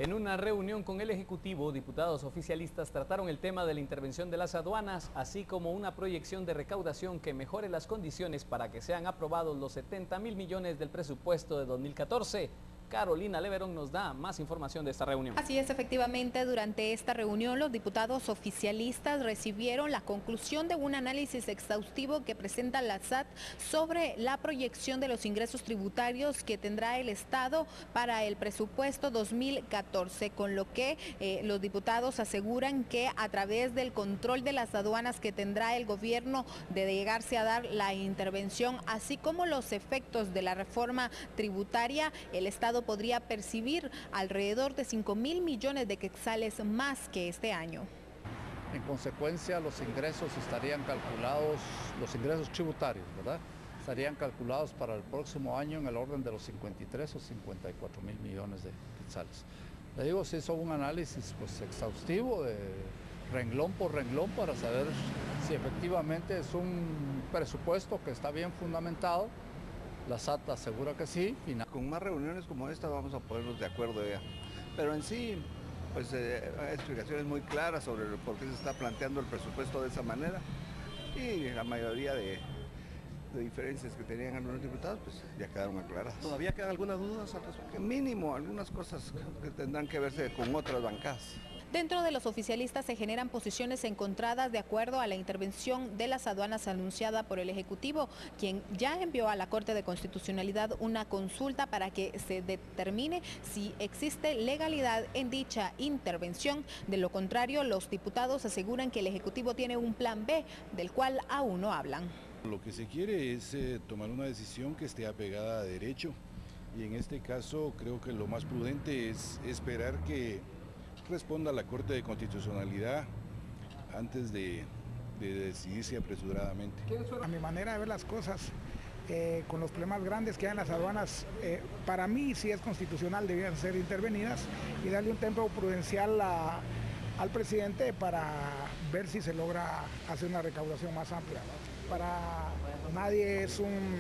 En una reunión con el Ejecutivo, diputados oficialistas trataron el tema de la intervención de las aduanas, así como una proyección de recaudación que mejore las condiciones para que sean aprobados los 70.000 millones del presupuesto de 2014. Carolina Leverón nos da más información de esta reunión. Así es, efectivamente, durante esta reunión los diputados oficialistas recibieron la conclusión de un análisis exhaustivo que presenta la SAT sobre la proyección de los ingresos tributarios que tendrá el Estado para el presupuesto 2014, con lo que los diputados aseguran que a través del control de las aduanas que tendrá el gobierno de llegarse a dar la intervención, así como los efectos de la reforma tributaria, el Estado podría percibir alrededor de 5.000 millones de quetzales más que este año. En consecuencia, los ingresos estarían calculados, los ingresos tributarios, ¿verdad? Estarían calculados para el próximo año en el orden de los 53 o 54.000 millones de quetzales. Le digo, se hizo un análisis exhaustivo de renglón por renglón para saber si efectivamente es un presupuesto que está bien fundamentado. La SAT asegura que sí. Con más reuniones como esta vamos a ponernos de acuerdo ya. Pero en sí, pues hay explicaciones muy claras sobre por qué se está planteando el presupuesto de esa manera. Y la mayoría de diferencias que tenían algunos diputados, pues ya quedaron aclaradas. ¿Todavía quedan algunas dudas al respecto? Mínimo, algunas cosas que tendrán que verse con otras bancadas. Dentro de los oficialistas se generan posiciones encontradas de acuerdo a la intervención de las aduanas anunciada por el Ejecutivo, quien ya envió a la Corte de Constitucionalidad una consulta para que se determine si existe legalidad en dicha intervención. De lo contrario, los diputados aseguran que el Ejecutivo tiene un plan B, del cual aún no hablan. Lo que se quiere es tomar una decisión que esté apegada a derecho, y en este caso creo que lo más prudente es esperar que responda a la Corte de Constitucionalidad antes de decidirse apresuradamente. A mi manera de ver las cosas, con los problemas grandes que hay en las aduanas, para mí si es constitucional debían ser intervenidas y darle un tiempo prudencial al presidente para ver si se logra hacer una recaudación más amplia. Para nadie es un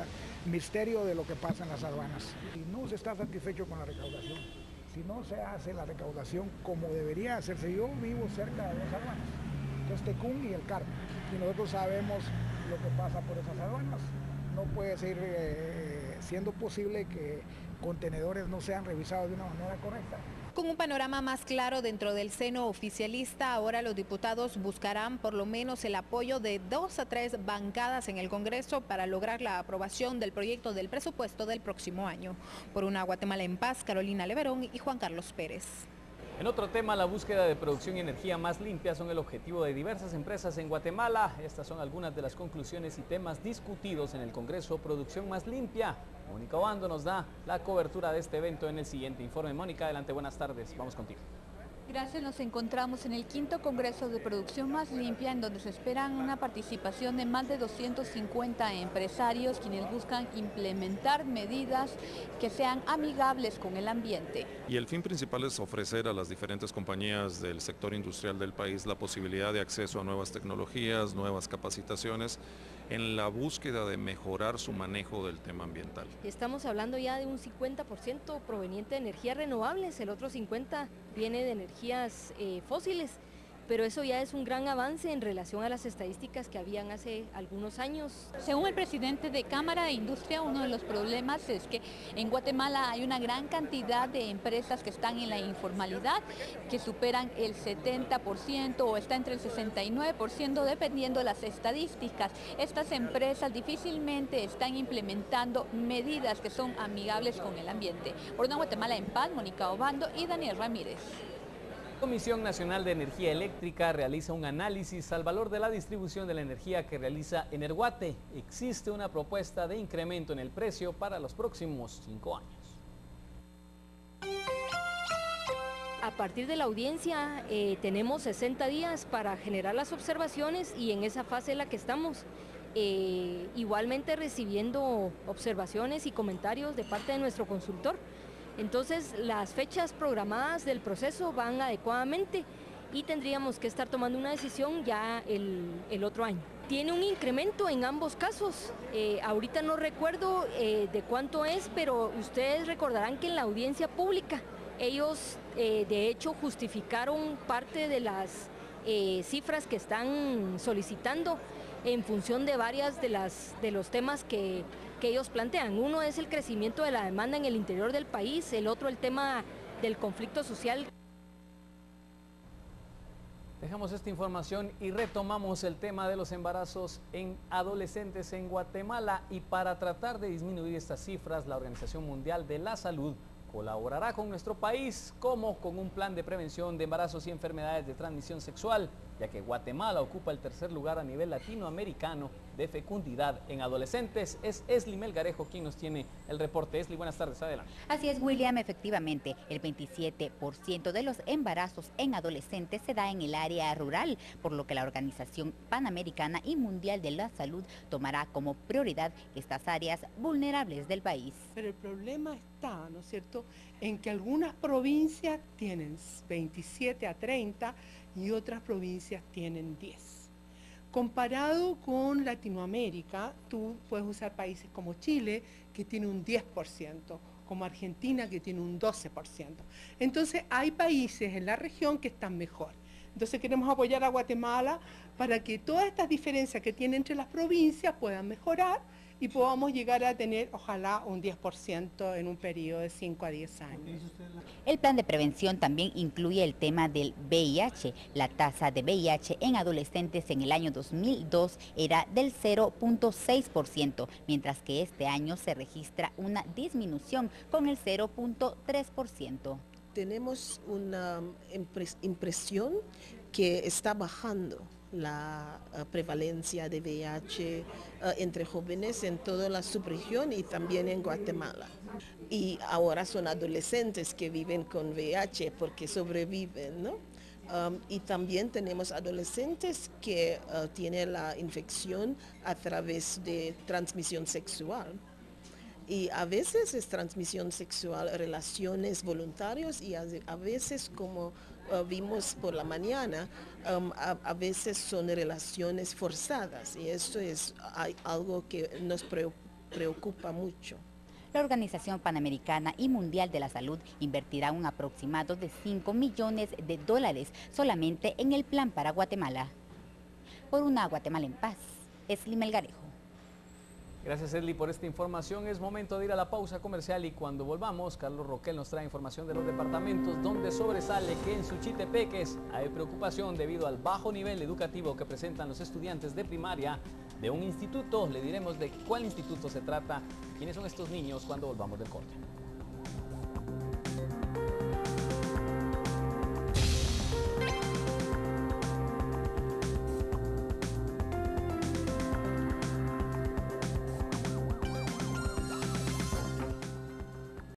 misterio de lo que pasa en las aduanas. Y no se está satisfecho con la recaudación. Si no se hace la recaudación como debería hacerse, yo vivo cerca de las aduanas, que es Tecún y el Carmen, y nosotros sabemos lo que pasa por esas aduanas. No puede seguir siendo posible que contenedores no sean revisados de una manera correcta. Con un panorama más claro dentro del seno oficialista, ahora los diputados buscarán por lo menos el apoyo de 2 a 3 bancadas en el Congreso para lograr la aprobación del proyecto del presupuesto del próximo año. Por una Guatemala en paz, Carolina Leverón y Juan Carlos Pérez. En otro tema, la búsqueda de producción y energía más limpia son el objetivo de diversas empresas en Guatemala. Estas son algunas de las conclusiones y temas discutidos en el Congreso Producción Más Limpia. Mónica Obando nos da la cobertura de este evento en el siguiente informe. Mónica, adelante, buenas tardes, vamos contigo. Gracias, nos encontramos en el 5º Congreso de Producción Más Limpia, en donde se esperan una participación de más de 250 empresarios, quienes buscan implementar medidas que sean amigables con el ambiente. Y el fin principal es ofrecer a las diferentes compañías del sector industrial del país la posibilidad de acceso a nuevas tecnologías, nuevas capacitaciones, en la búsqueda de mejorar su manejo del tema ambiental. Estamos hablando ya de un 50% proveniente de energías renovables, el otro 50% viene de energías fósiles, pero eso ya es un gran avance en relación a las estadísticas que habían hace algunos años. Según el presidente de Cámara de Industria, uno de los problemas es que en Guatemala hay una gran cantidad de empresas que están en la informalidad, que superan el 70% o está entre el 69% dependiendo de las estadísticas. Estas empresas difícilmente están implementando medidas que son amigables con el ambiente. Por una Guatemala en paz, Mónica Obando y Daniel Ramírez. La Comisión Nacional de Energía Eléctrica realiza un análisis al valor de la distribución de la energía que realiza Energuate. Existe una propuesta de incremento en el precio para los próximos 5 años. A partir de la audiencia tenemos 60 días para generar las observaciones y en esa fase en la que estamos. Igualmente recibiendo observaciones y comentarios de parte de nuestro consultor. Entonces las fechas programadas del proceso van adecuadamente y tendríamos que estar tomando una decisión ya el otro año. Tiene un incremento en ambos casos, ahorita no recuerdo de cuánto es, pero ustedes recordarán que en la audiencia pública Ellos de hecho justificaron parte de las cifras que están solicitando en función de varias de los temas que ellos plantean. Uno es el crecimiento de la demanda en el interior del país, el otro el tema del conflicto social. Dejamos esta información y retomamos el tema de los embarazos en adolescentes en Guatemala, y para tratar de disminuir estas cifras, la Organización Mundial de la Salud colaborará con nuestro país, como con un plan de prevención de embarazos y enfermedades de transmisión sexual, ya que Guatemala ocupa el tercer lugar a nivel latinoamericano de fecundidad en adolescentes. Es Esli Melgarejo quien nos tiene el reporte. Esli, buenas tardes, adelante. Así es, William, efectivamente, el 27% de los embarazos en adolescentes se da en el área rural, por lo que la Organización Panamericana y Mundial de la Salud tomará como prioridad estas áreas vulnerables del país. Pero el problema está, ¿no es cierto?, en que algunas provincias tienen 27 a 30 y otras provincias tienen 10. Comparado con Latinoamérica, tú puedes usar países como Chile, que tiene un 10%, como Argentina, que tiene un 12%. Entonces hay países en la región que están mejor. Entonces queremos apoyar a Guatemala para que todas estas diferencias que tiene entre las provincias puedan mejorar y podamos llegar a tener, ojalá, un 10% en un periodo de 5 a 10 años. El plan de prevención también incluye el tema del VIH. La tasa de VIH en adolescentes en el año 2002 era del 0.6%, mientras que este año se registra una disminución con el 0.3%. Tenemos una impresión que está bajando la prevalencia de VIH entre jóvenes en toda la subregión y también en Guatemala. Y ahora son adolescentes que viven con VIH porque sobreviven, ¿no? Y también tenemos adolescentes que tienen la infección a través de transmisión sexual. Y a veces es transmisión sexual, relaciones voluntarias, y a veces, como vimos por la mañana, a veces son relaciones forzadas, y esto es algo que nos preocupa mucho. La Organización Panamericana y Mundial de la Salud invertirá un aproximado de $5 millones solamente en el plan para Guatemala. Por una Guatemala en paz, Esli Melgarejo. Gracias, Esli, por esta información. Es momento de ir a la pausa comercial, y cuando volvamos, Carlos Roquel nos trae información de los departamentos donde sobresale que en Suchitepeques hay preocupación debido al bajo nivel educativo que presentan los estudiantes de primaria de un instituto. Le diremos de cuál instituto se trata y quiénes son estos niños cuando volvamos del corte.